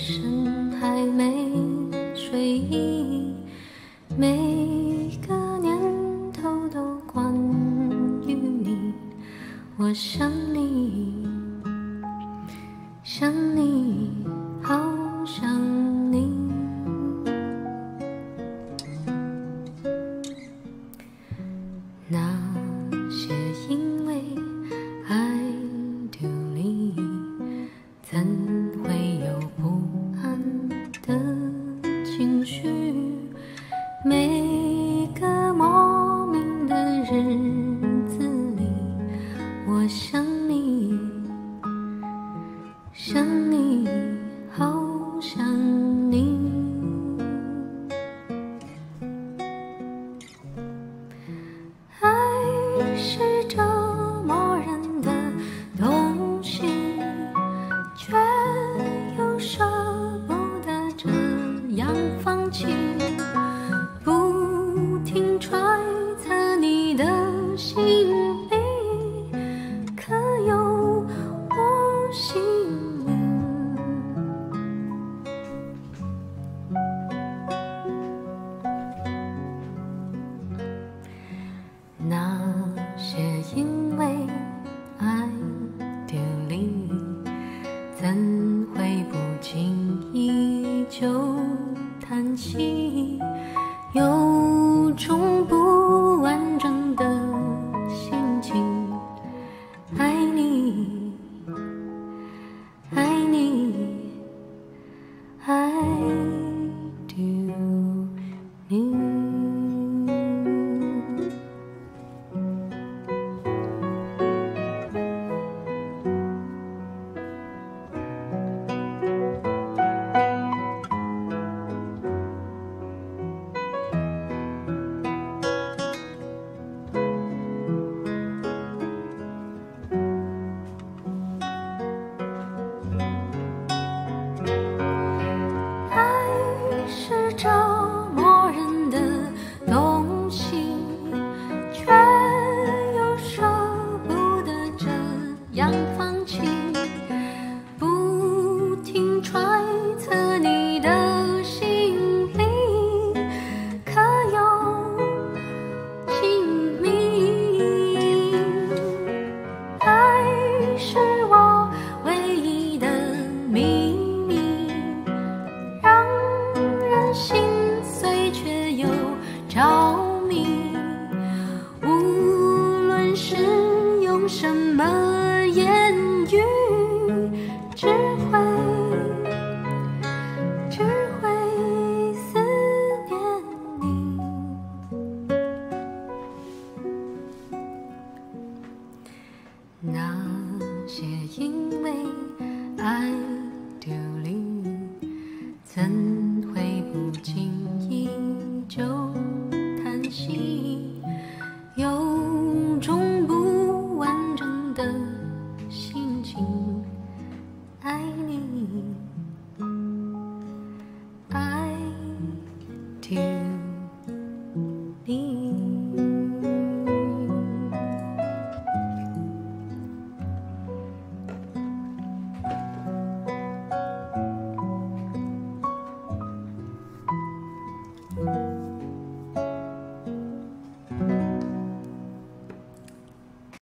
深还没睡意，每个念头都关于你。我想你，想你，好想你。那些因为爱丢离，怎会有不安的情绪？每个莫名的日子里，我想你，想你，好想你。爱是折磨人的东西，却又舍不得这样放弃，不停揣测你的心里，可有我姓名？那些因为爱丢离，怎会不经意就叹息？有种不完整的心情，爱你，爱你，爱丢你。爱是折磨人的东西，却又舍不得这样放弃，不停揣测你的心里，可有姓名？爱是我唯一的秘密，让人心碎却又着迷。无论是用什么言语，只会思念你。那些因为爱丢离，怎会不经意就叹息？有种不完整的心情，爱你，爱丢